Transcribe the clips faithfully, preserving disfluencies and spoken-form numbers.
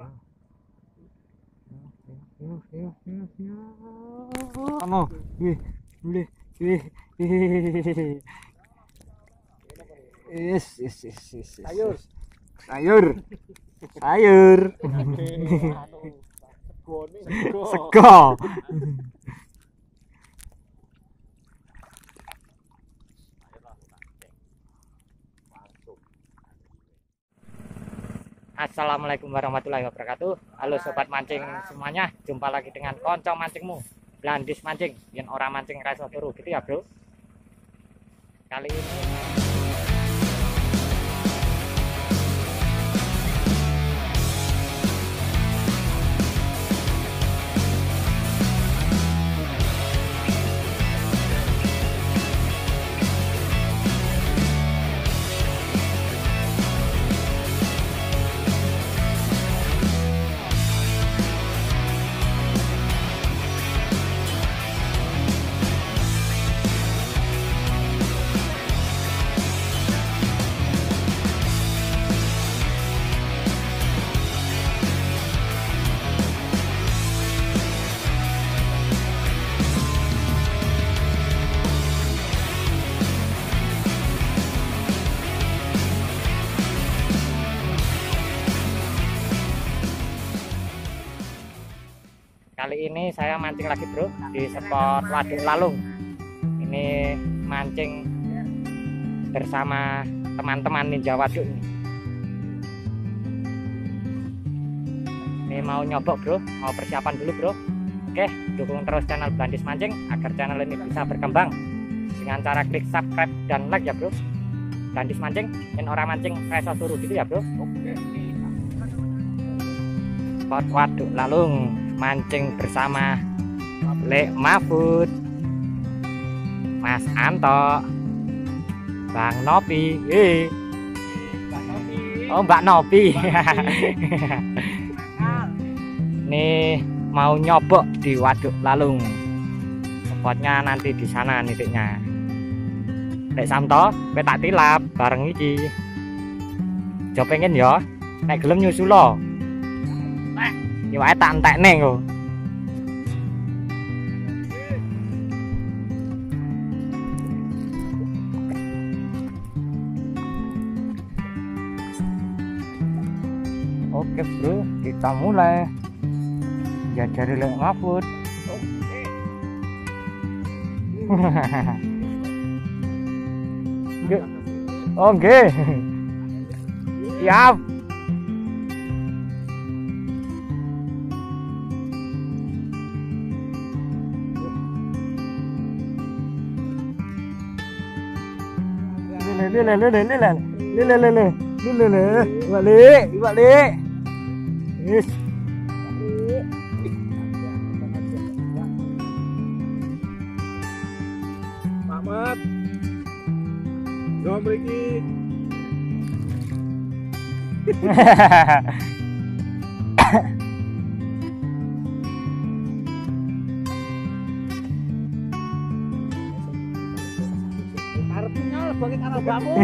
Ano? Wih, wih, wih. Yes, yes, yes, yes. Sayur. Sayur. Sayur. Sego. Assalamualaikum warahmatullahi wabarakatuh. Halo sobat mancing semuanya, jumpa lagi dengan konco mancingmu, Blandis Mancing. Yang orang mancing reso turu gitu ya bro. Kali ini Kali ini saya mancing lagi bro di spot Waduk Lalung. Ini mancing bersama teman-teman ninja waduk ini. Ini mau nyobok bro, mau persiapan dulu bro. Oke, dukung terus channel Blandis Mancing agar channel ini bisa berkembang dengan cara klik subscribe dan like ya bro. Blandis Mancing, yang orang mancing reso turu gitu ya bro. Oke. Spot Waduk Lalung, mancing bersama Lek Mahfud, Mas Anto, Bang Nopi, eh. Oh Mbak Nopi. Nih mau nyobok di Waduk Lalung. Spotnya nanti di sana titiknya. Lek Santo, kowe tak tilap bareng iki. Jo pengen ya, nek gelem nyusul lo. Iki wae tak entekne kok. Oke bro, kita mulai. Ya dari Lek Mahfud. Oke. Oke. Siap. Lele lele lele lele lele lele lele lele balik balik yes Selamat Jom Riki. Bagi anak kamu.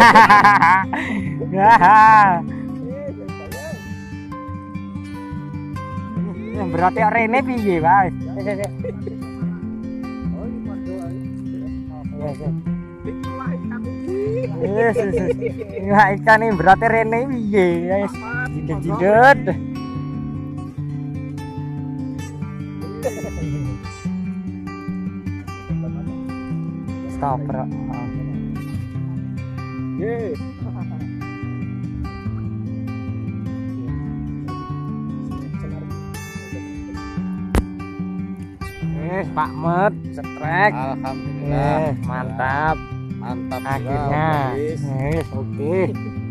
Yang berarti Rene piye, Mas? Oh, iki padha ae. Yes, yes. Enggak ikan ini berarti Rene piye, guys. Jidet-jidet. Stop, bro. Yes. Yes, Pak Met, setrek. Alhamdulillah. Yes, mantap. Mantap. Akhirnya. Yes, oke. Okay.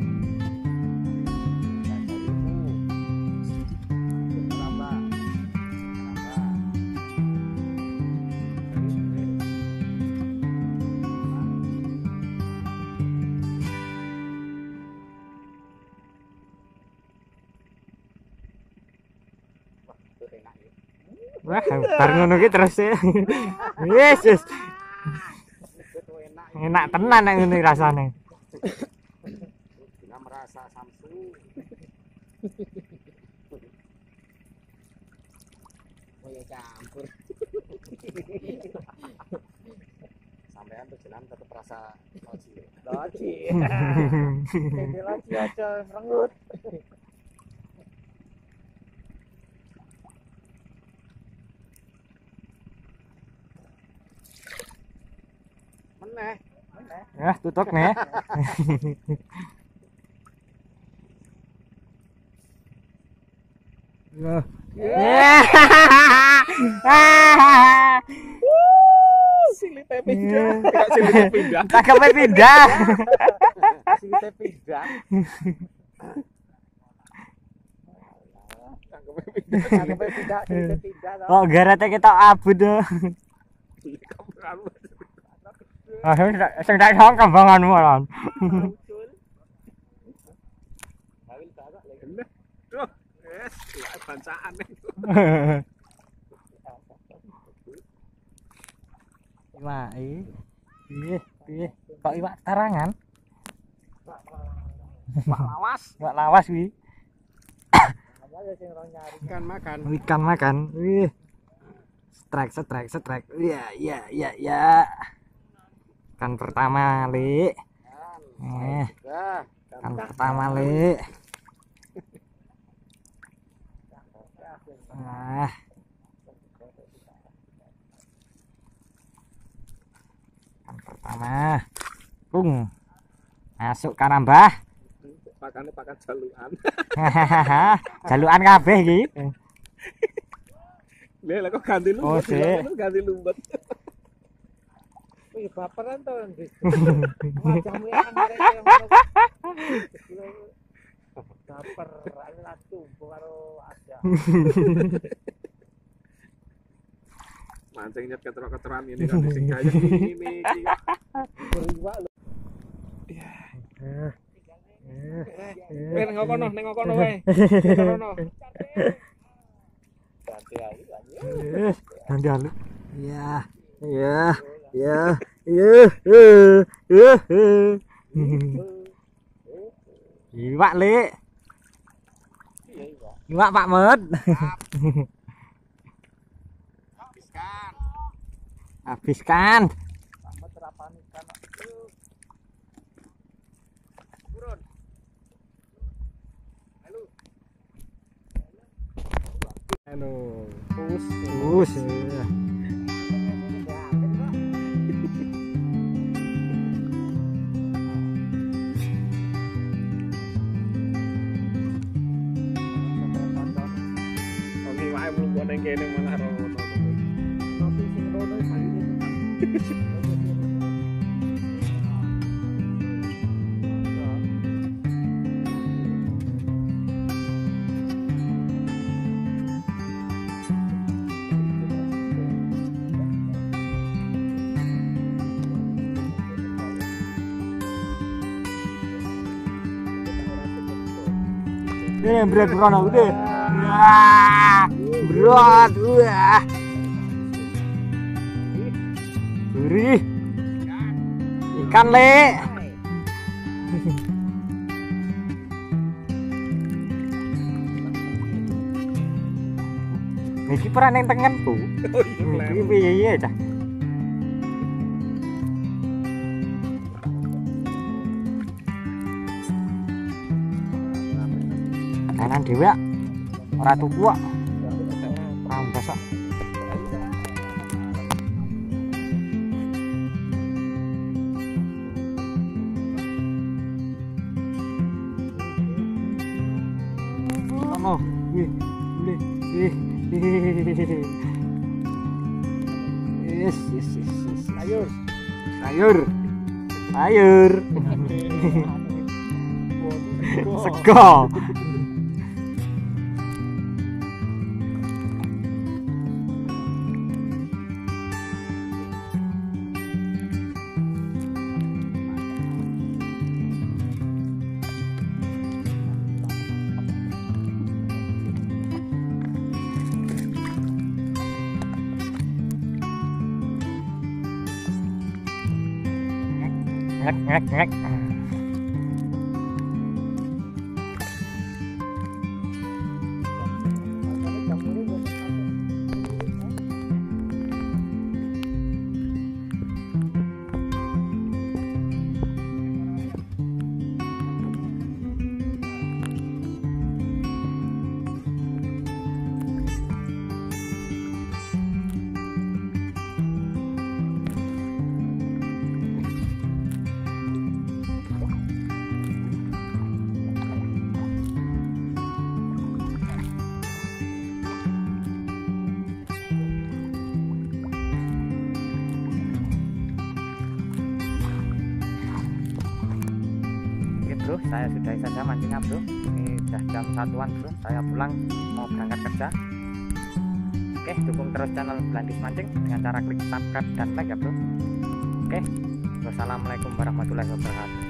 Wah, bar ngono ki terus ya. Yes, yes. Enak tenan nek ngene rasane. Bila merasa Samsu. campur. Sampean tuh jalan tetep rasa loji. Loji. Jadi loji aja merengut. Meneh, meneh. Ya, tutup nih. Ya. Silite pindah. Silite pindah. Cakepnya pindah. Silite pindah. Cakepnya pindah. Cakepnya pindah. Silite pindah. Kok garate kita abut dah. Ah, sing tak song kembanganmu lan. Kawin kagak lagi. Duh, wes, bancaan itu. Iwak iki. Piye? Piye? Kok iwak tarangan? Pak lawas. Iwak lawas kuwi. Ikan makan. Ikan makan. Wih. Strike, strike, strike. Iya, iya, iya, iya. Ikan pertama, Li. Eh. Ikan pertama, Li. Nah. Ikan pertama. Kung. Masuk karambah. Pakane pakan jalukan. Jalukan kabeh iki. Lha kok ganti lumbet. Oh, sih. Ganti lumbet. Wih, baperan to ndi. Macam ya mereka yang baper anu tumbuh karo aja. Mancing nyet ketrok-ketrokan ini kan sing gaya ini iki. Beriwak lho. Ya. Eh, neng kono, neng kono wae. Kono. Ganti ae Yes, ganti alu. Iya, iya, iya, iya, iya, iwak Le. Iwak Pak Met. Habiskan. Habiskan. Sama terapan ikan. Turun. Halo. Halo. Pus. Us. Oke, wae belum boneng kene malah rono. Tapi sing rono iki. Ini berat berat udah. Wah, berat wah. Gurih. Ikan Le. Iki peran yang tengenku. Iki piye cah? Kanan dhewe ora tuku kok. Tambah sak. Oh, wih, wih, wih. Yes, yes, yes, yes. Sayur. Sayur. Sayur. Sego. Ngek ngek ngek. saya sudahi saja mancingnya bro. Ini sudah jam satuan bro, saya pulang mau berangkat kerja. Oke, dukung terus channel Blandis Mancing dengan cara klik subscribe dan like ya bro. Oke, wassalamualaikum warahmatullahi wabarakatuh.